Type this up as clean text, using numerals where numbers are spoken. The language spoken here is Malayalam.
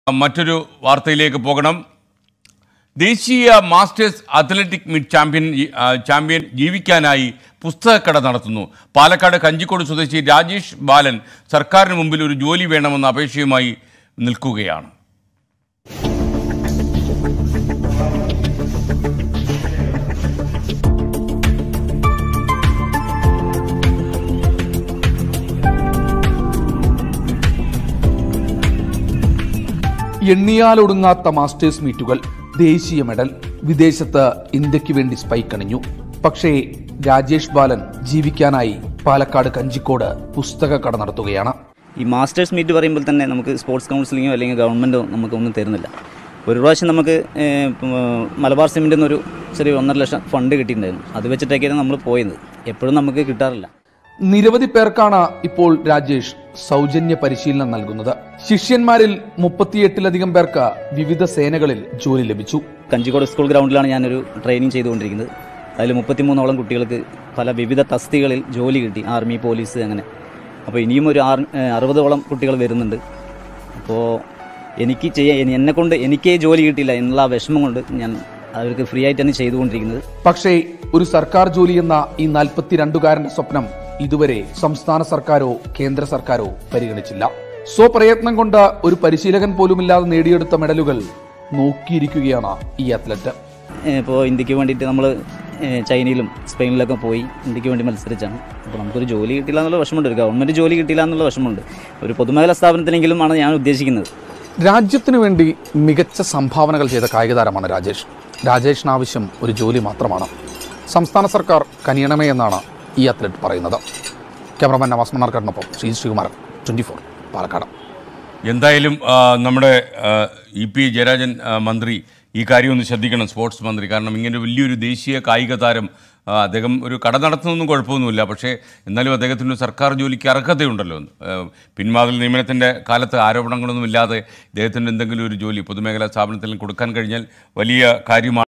മറ്റൊരു വാർത്തയിലേക്ക് പോകണം. ദേശീയ മാസ്റ്റേഴ്സ് അത്ലറ്റിക് മീറ്റ് ചാമ്പ്യൻ ജീവിക്കാനായി പുസ്തകക്കട നടത്തുന്നു. പാലക്കാട് കഞ്ചിക്കോട് സ്വദേശി രാജേഷ് ബാലൻ സർക്കാരിന് മുമ്പിൽ ഒരു ജോലി വേണമെന്ന അപേക്ഷയുമായി നിൽക്കുകയാണ്. എണ്ണിയാലൊടുങ്ങാത്ത മാസ്റ്റേഴ്സ് മീറ്റുകൾ, ദേശീയ മെഡൽ, വിദേശത്ത് ഇന്ത്യക്ക് വേണ്ടി സ്പൈക്ക് അണിഞ്ഞു. പക്ഷേ രാജേഷ് ബാലൻ ജീവിക്കാനായി പാലക്കാട് കഞ്ചിക്കോട് പുസ്തകക്കട നടത്തുകയാണ്. ഈ മാസ്റ്റേഴ്സ് മീറ്റ് പറയുമ്പോൾ തന്നെ നമുക്ക് സ്പോർട്സ് കൗൺസിലിങ്ങോ അല്ലെങ്കിൽ ഗവൺമെൻറ്റോ നമുക്കൊന്നും തരുന്നില്ല. ഒരു പ്രാവശ്യം നമുക്ക് മലബാർ സിമെൻ്റ് എന്നൊരു ചെറിയ 1.5 ലക്ഷം ഫണ്ട് കിട്ടിയിട്ടുണ്ടായിരുന്നു. അത് വെച്ചിട്ടൊക്കെയാണ് നമ്മൾ പോയത്. എപ്പോഴും നമുക്ക് കിട്ടാറില്ല. നിരവധി പേർക്കാണ് ഇപ്പോൾ രാജേഷ് സൗജന്യ പരിശീലനം നൽകുന്നത്. ശിഷ്യന്മാരിൽ 38ലധികം പേർക്ക് വിവിധ സേനകളിൽ ജോലി ലഭിച്ചു. കഞ്ചിക്കോട് സ്കൂൾ ഗ്രൗണ്ടിലാണ് ഞാനൊരു ട്രെയിനിങ് ചെയ്തുകൊണ്ടിരിക്കുന്നത്. അതിൽ 33ഓളം കുട്ടികൾക്ക് പല വിവിധ തസ്തികളിൽ ജോലി കിട്ടി. ആർമി, പോലീസ്, അങ്ങനെ. അപ്പോൾ ഇനിയും ഒരു 60ഓളം കുട്ടികൾ വരുന്നുണ്ട്. അപ്പോൾ എനിക്ക് ജോലി കിട്ടിയില്ല എന്നുള്ള വിഷമം കൊണ്ട് ഞാൻ അവർക്ക് ഫ്രീ ആയിട്ടാണ് ചെയ്തുകൊണ്ടിരിക്കുന്നത്. പക്ഷേ ഒരു സർക്കാർ ജോലി എന്ന ഈ 42കാരന്റെ സ്വപ്നം ഇതുവരെ സംസ്ഥാന സർക്കാരോ കേന്ദ്ര സർക്കാരോ പരിഗണിച്ചില്ല. സ്വപ്രയത്നം കൊണ്ട് ഒരു പരിശീലകൻ പോലുമില്ലാതെ നേടിയെടുത്ത മെഡലുകൾ നോക്കിയിരിക്കുകയാണ് ഈ അത്ലറ്റ്. ഇപ്പോൾ ഇന്ത്യക്ക് വേണ്ടിയിട്ട് നമ്മൾ ചൈനയിലും സ്പെയിനിലൊക്കെ പോയി ഇന്ത്യക്ക് വേണ്ടി മത്സരിച്ചാണ്. അപ്പോൾ നമുക്കൊരു ജോലി കിട്ടില്ല എന്നുള്ള വിഷമമുണ്ട്. ഒരു ഗവൺമെൻറ് ജോലി കിട്ടില്ല എന്നുള്ള വിഷമമുണ്ട്. ഒരു പൊതുമേഖലാ സ്ഥാപനത്തിനെങ്കിലും ആണ് ഞാൻ ഉദ്ദേശിക്കുന്നത്. രാജ്യത്തിനു വേണ്ടി മികച്ച സംഭാവനകൾ ചെയ്ത കായിക താരമാണ് രാജേഷ്. രാജേഷിന് ആവശ്യം ഒരു ജോലി മാത്രമാണ്. സംസ്ഥാന സർക്കാർ കനിയണമേ എന്നാണ് ഈ അത്ലറ്റ് പറയുന്നത്. ക്യാമറമാൻ നവാസ് മണ്ണാർക്കാടിനൊപ്പം ശ്രീകുമാരൻ, 24 പാലക്കാട്. എന്തായാലും നമ്മുടെ EP ജയരാജൻ മന്ത്രി ഈ കാര്യം ഒന്ന് ശ്രദ്ധിക്കണം, സ്പോർട്സ് മന്ത്രി. കാരണം ഇങ്ങനെ വലിയൊരു ദേശീയ കായിക താരം, അദ്ദേഹം ഒരു കട നടത്തുന്നൊന്നും കുഴപ്പമൊന്നുമില്ല. പക്ഷേ എന്നാലും അദ്ദേഹത്തിന് സർക്കാർ ജോലിക്ക് അർഹതയുണ്ടല്ലോ. പിൻവാതിൽ നിയമനത്തിൻ്റെ കാലത്ത് ആരോപണങ്ങളൊന്നും ഇല്ലാതെ ഇദ്ദേഹത്തിന് എന്തെങ്കിലും ഒരു ജോലി പൊതുമേഖലാ സ്ഥാപനത്തിൽ കൊടുക്കാൻ കഴിഞ്ഞാൽ വലിയ കാര്യമാണ്.